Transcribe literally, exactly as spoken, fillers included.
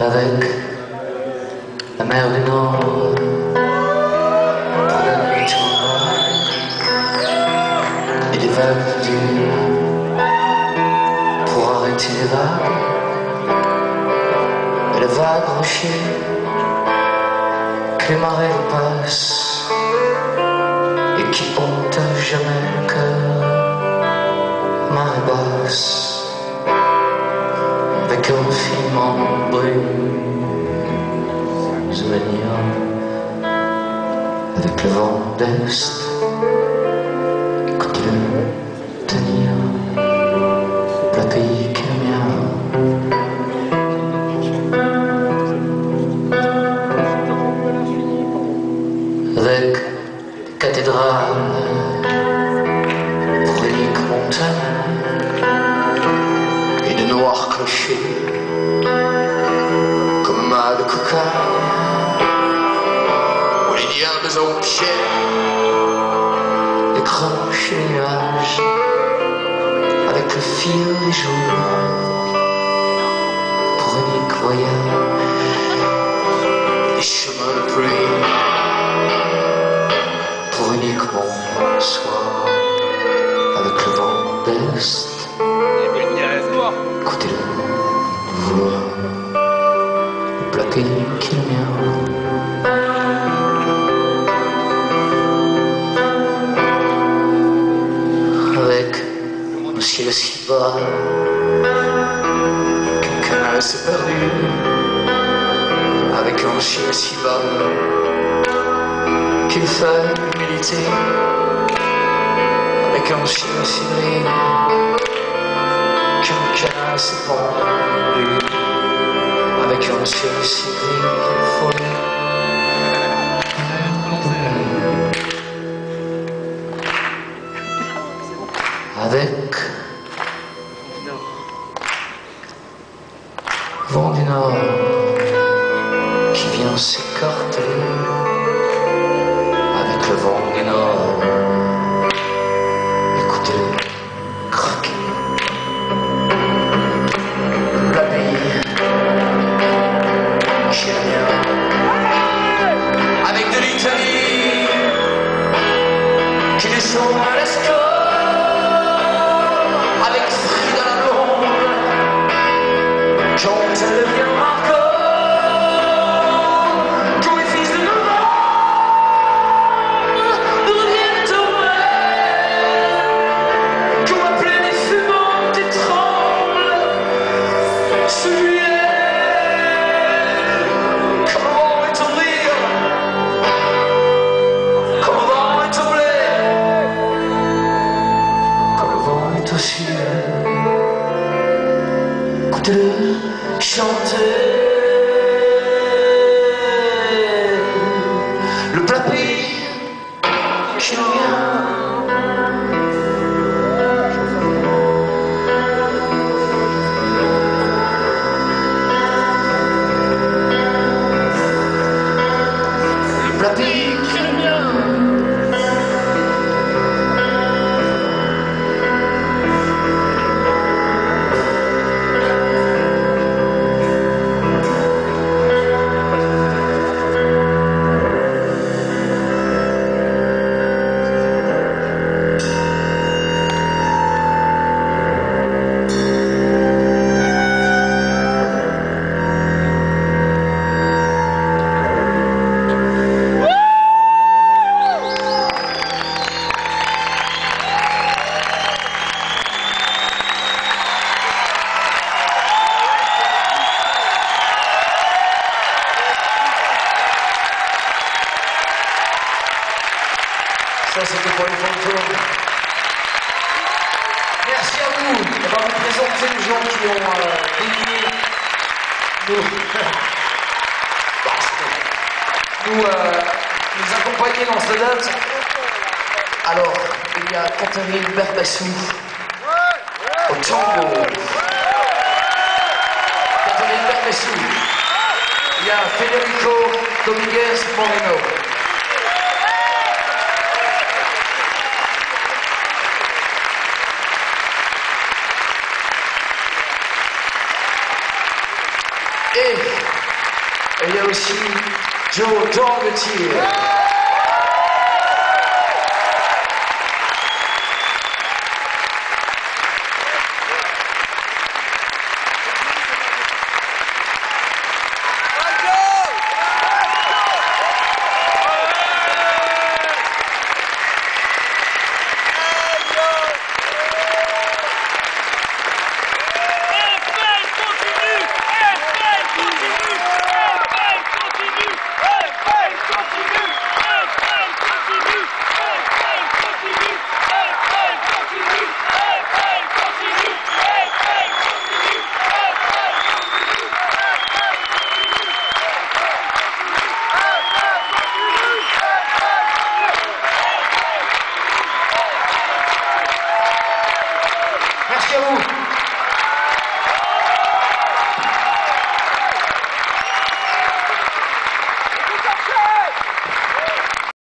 avec la mer du Nord pour la nuit tombale et des vagues dures pour arrêter les vagues et les vagues rochers que les marées passent et qui ont à jamais le cœur marée basse avec un filament brune manière avec le vent d'Est écoutez-le tenir le pays qui est le mien avec des cathédrales pour unique montagne et de noirs clochers comme un mât de cocagne où les diables aux pieds décrochent les nuages avec le fil des jours pour unique voyage et des chemins de pluie pour uniquement soir avec le vent d'Est écoutez-le vouloir le plat pays qui est le mien avec un ciel si bas qu'un canal s'est perdu avec un ciel si bas qu'il fait l'humilité avec un ciel si gris qu'un canal s'est pendu avec un ciel si gris qu'il faut avec vent du Nord qui vient s'écarter avec le vent du Nord écoutez-le craquer la pays qui est le mien avec de l'Italie qui descend à l'escale quand elle devient encore, quand les fils de novembre reviennent au mer, quand la plaine est fumante et tremble, sous juillet, quand le vent est au rire, quand le vent est au blé, quand le vent est au ciel, écoutez-le chanter le plat pays qui nous vient le plat pays qui nous vient Ça, c'était pour les fantômes. Merci à vous. On va vous présenter les gens qui ont euh, dédié nous, nous, euh, nous accompagner dans cette date. Alors, il y a Catherine Berbassou au tango. Catherine Berbassou. Il y a Federico Dominguez Moreno. Et il y a aussi Joe Dogetier.